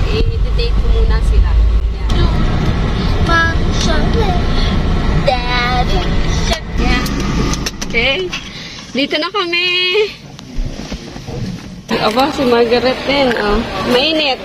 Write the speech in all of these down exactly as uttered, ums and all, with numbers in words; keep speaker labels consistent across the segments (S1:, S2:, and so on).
S1: i-date ko muna sila. Yeah. Okay. Dito na kami. Aba, si Margaret din. Oh. Mainit.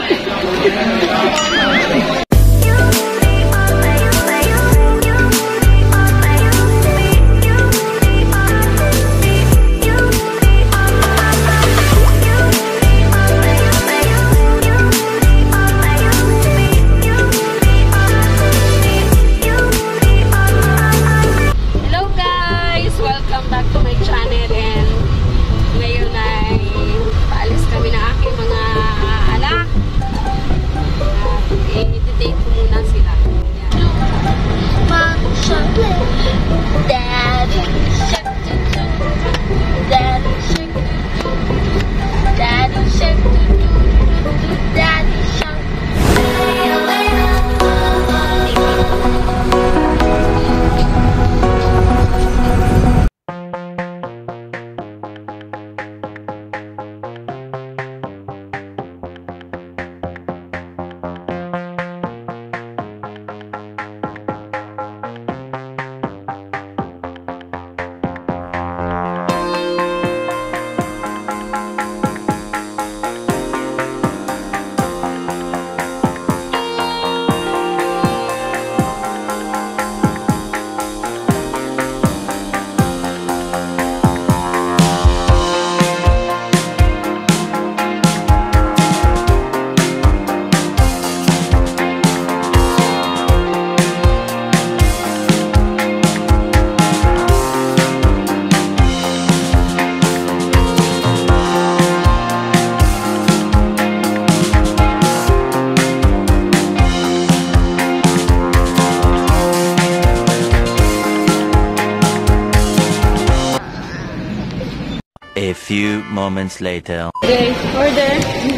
S2: A few moments later.
S1: Okay, order.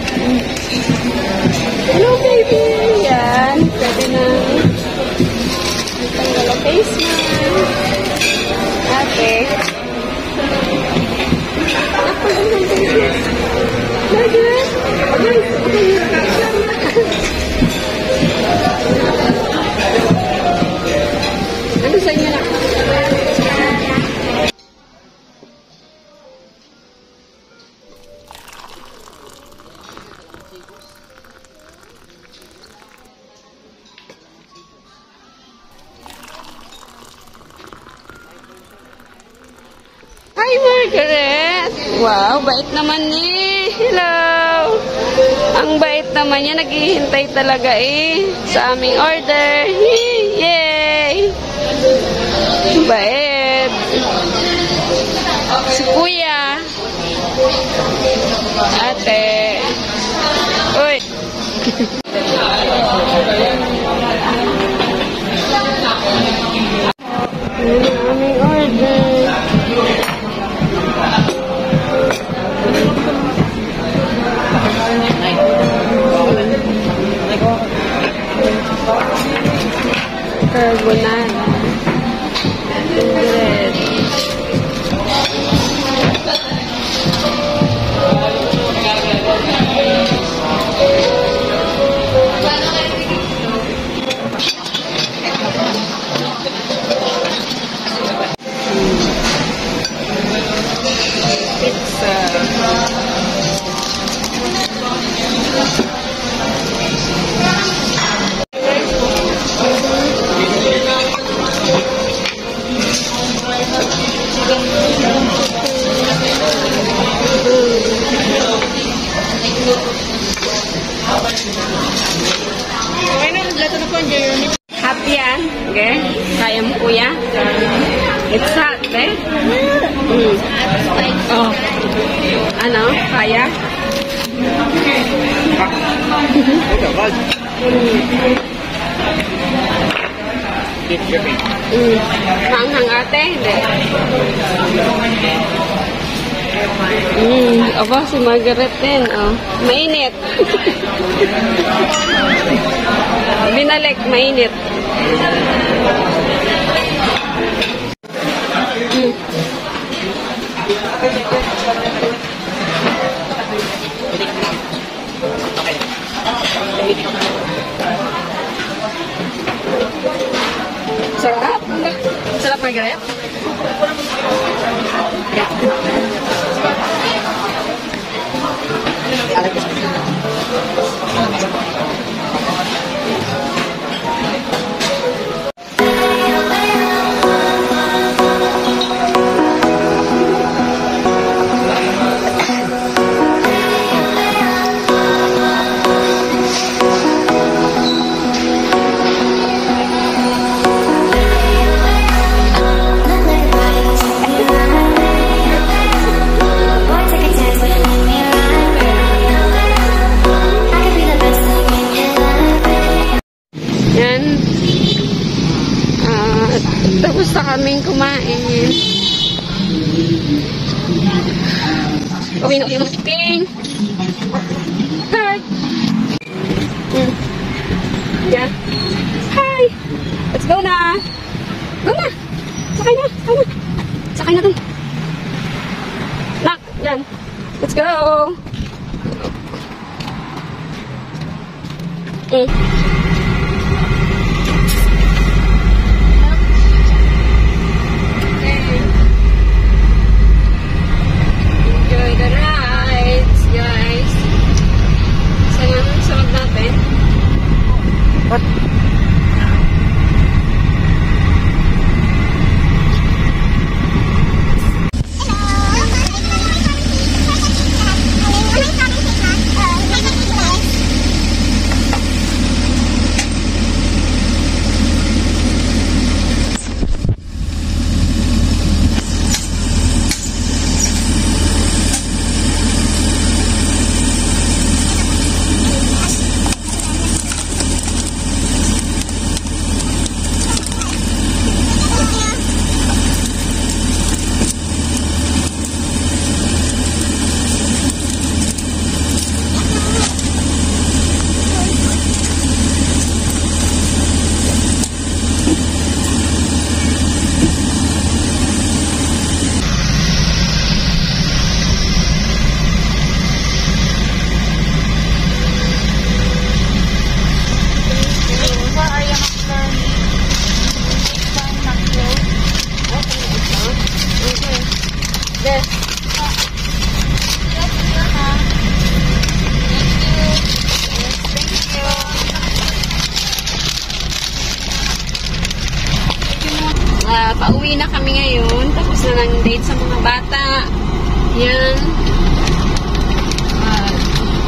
S1: Hello, baby! Yan, pwede na. Tanggal ang face mask. Ate. Ako lang ang face mask. Margaret! Guys, ano sa inyo na? Hi, Margaret! Wow, bait naman ni. Hello! Ang bait naman niya. Naghihintay talaga eh sa aming order. Yay! Bait! Si Kuya. Ate. Uy! Ano ang aming order? Carbonara. Bread. Happy yan? Okay? Kaya mo, Kuya? It's hot, eh? Mm. Oh. Ano? Kaya? Mm. Hanghang ate? Hindi. Mm. Aba, si Margaret din. Oh. Mainit. Binalik, mainit. Mm. Sarap. Sarap may grape. Tapos na kaming kumain. Uwi na uwi ng ping. Hi! Hmm. Yeah. Hi! Let's go na! Go na! Sakay na! Sakay na! Sakay na dun! Nak! Yan! Let's go! Hmm. Uh, pauwi na kami ngayon. Tapos na ng date sa mga bata. Yan. Uh,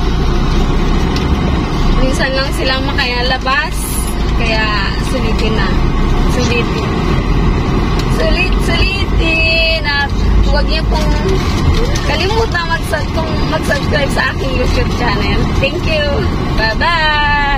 S1: minsan lang silang makayalabas. Kaya sulitin na. Sulitin. Sulit, sulitin. At huwag niyo pong kalimutan mag-subscribe sa aking YouTube channel. Thank you. Bye-bye.